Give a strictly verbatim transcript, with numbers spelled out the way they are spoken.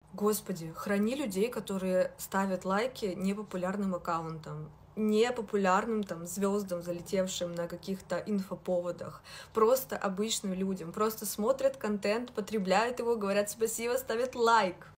Господи, храни людей, которые ставят лайки непопулярным аккаунтам, непопулярным там звездам, залетевшим на каких-то инфоповодах, просто обычным людям, просто смотрят контент, потребляют его, говорят спасибо, ставят лайк.